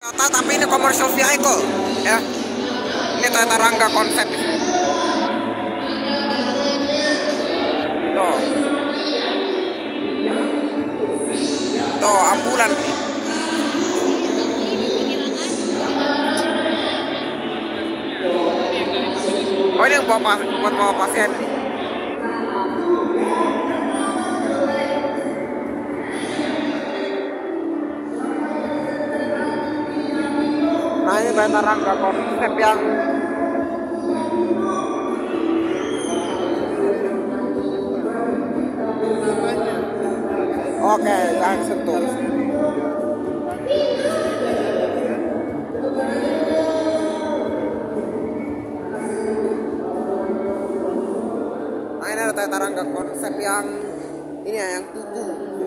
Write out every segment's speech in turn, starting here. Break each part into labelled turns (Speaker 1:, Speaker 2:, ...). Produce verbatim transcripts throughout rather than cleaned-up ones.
Speaker 1: Toyota, tapi ini commercial vehicle ya. Ini Toyota Rangga konsep. Tuh. Tuh ambulan. Oh ini buat, buat bawa pasien. Nah ini Toyota Rangga konsep yang oke, jangan sentuh. Nah ini ada Toyota Rangga konsep yang ini ya, yang tubuh.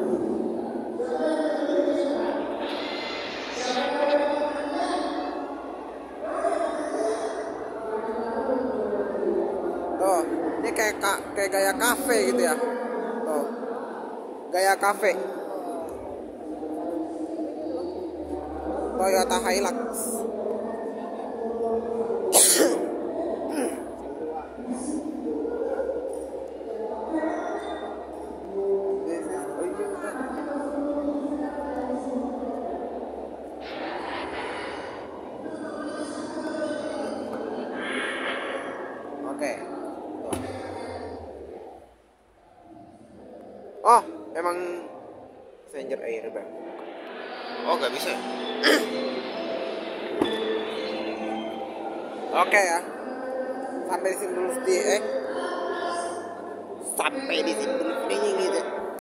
Speaker 1: Tuh, ini kayak kayak gaya kafe gitu ya. Tuh, gaya kafe. Toyota Hilux. Oke. Oh, emang passenger airbag. Oh, nggak bisa. Oke ya. Sampai di sini dulu sih, eh. Sampai di sini dulu nih gitu.